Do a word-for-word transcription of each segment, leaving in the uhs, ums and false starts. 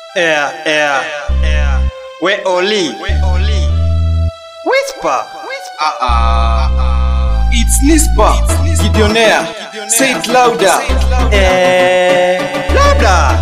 Air, air, air. We Oli. Whisper. Uh uh. It's Nispa. Gideonaire. Say it louder. Eh, louder.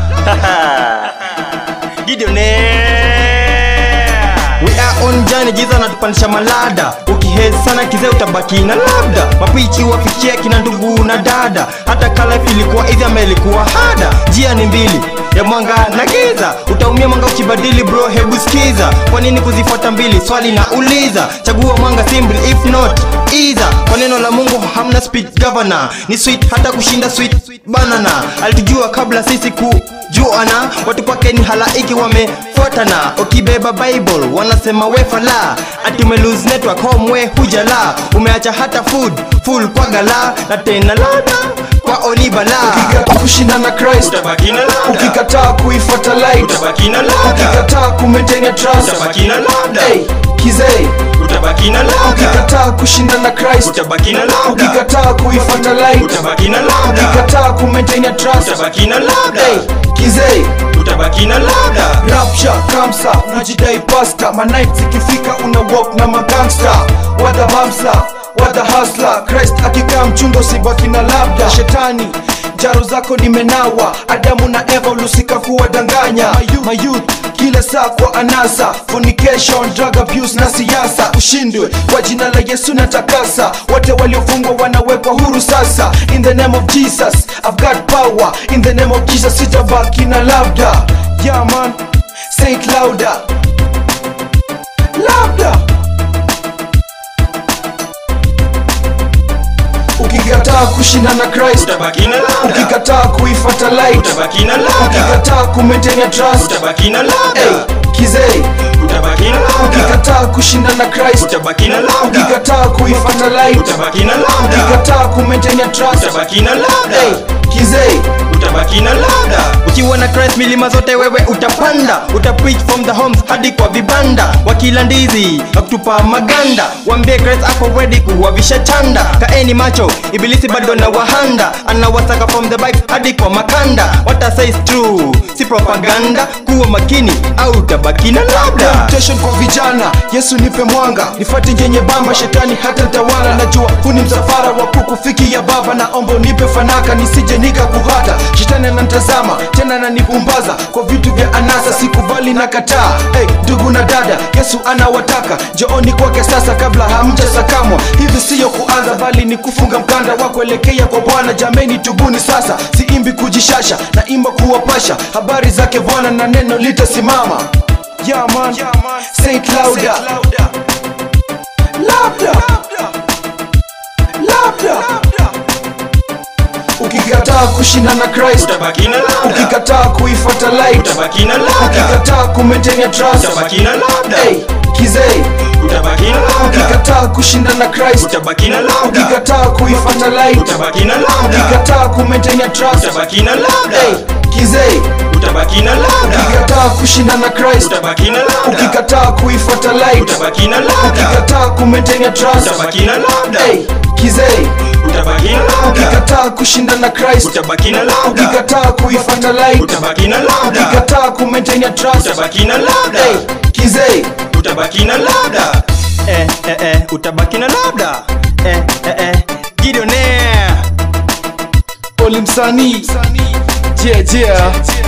Gideonaire. We are on journey, jiza na tupanisha malada. Ukihezi sana kizee utabaki na labda. Mapichi wafikia kina ndugu na dada. Hata kala ilikuwa hizi ama ilikuwa hada. Jia ni mbili, ya mwanga na giza. Utaumia mwanga ukibadili bro, hebu skiza. Kwa nini kuzifuata mbili? Swali na uliza. Chagua mwanga simple if not either. Kwa neno la Mungu hamna speed governor. Ni sweet hata kushinda sweet banana. Alitujua kabla sisi kujuana. Watu kwake ni halaiki wamefuatana. Ukibeba Bible wanasema we fala. Ati ume lose network home we hujala. Umeacha hata food full kwa gala. Na tena lada kwa olibala. Ukikataa kushinda na Christ utabaki na lada. Ukikataa kuifuata light utabaki na lada. Ukikataa kumaintain trust utabaki na lada. Hey, kizee utabaki na lada. Ukikataa kushinda na Christ utabaki na lada. Ukikataa kuifuata light utabaki na lada. Ukikataa kumaintain trust utabaki na lada. Hey, kizee utabaki na lada. Rapture kamsa unajidai pasta. Ma night zikifika una walk na magangster. Wada mamsa, wada hustler. Christ akikaa mchungo usibaki na labda. Shetani jaro zako nimenawa. Adamu na Eva ulusika kuwadanganya my youth kila saa kwa anasa. Fornication, drug abuse na siasa. Ushindwe kwa jina la Yesu na takasa. Wote waliofungwa wanawekwa huru sasa. In the name of Jesus I've got power. In the name of Jesus sitabaki na labda. Yeah man, say it louder. Labda. Ukikataa kushinda na Christ utabaki na lada. Ukikataa kuifuata light utabaki na lada. Ukikataa kumaintain trust utabaki na lada. Hey, kizee utabaki na lada. Ukikataa kushinda na Christ utabaki na lada. Ukikataa kuifuata light utabaki na lada. Ukikataa kumaintain trust utabaki na lada. Hey, kizee utabaki na lada. Ukiwa na Christ milima zote wewe utapanda. Utapreach from the homes hadi kwa vibanda. Wakila ndizi wakutupa maganda. Wambie Christ ako ready kuwavisha chanda. Kaeni macho, ibilisi bado na wahanda. Anawasaka from the bikes hadi kwa makanda. What I say is true, si propaganda. Kuwa makini au utabaki na labda. Temptation kwa vijana, Yesu nipe mwanga. Nifate njenye bamba, shetani hata tawala. Najua huni msafara wa kukufikia baba. Naomba unipe fanaka, nisije nika kuhata. Shetani anantazama, tena ananipumbaza kwa vitu vya anasa, sikubali na kataa. Hey, ndugu na dada, Yesu anawataka. Njooni kwake sasa kabla hamjasakamwa. Hivi siyo kuanza bali ni kufunga mkanda wa kuelekea kwa Bwana. Jameni tubuni sasa, siimbi kujishasha, na imba kuwapasha habari zake Bwana na neno litasimama. Yeah man, yeah, man. Say it louder. Say it louder. Labda. Labda. Ukikataa kushinda na Christ utabaki na lada. Ukikataa kuifuata light utabaki na lada. Ukikataa kumaintain trust utabaki na lada. Hey, kizee utabaki na lada. Ukikataa kushinda na Christ utabaki na lada. Ukikataa kuifuata light utabaki na lada. Ukikataa kumaintain trust utabaki na lada. Hey, kizee utabaki na lada. Ukikataa kushinda na Christ utabaki na lada. Ukikataa kuifuata light utabaki na lada. Ukikataa kumaintain trust utabaki na lada. Hey, kizee utabaki na lada. Ukikataa kushinda na Christ utabaki na lada. Ukikataa kuifuata light utabaki na lada. Ukikataa kumaintain trust utabaki na lada. Hey, kizee utabaki na lada. Eh eh eh utabaki na labda. Eh eh eh Gideonaire Oli msanii. Yeah, yeah.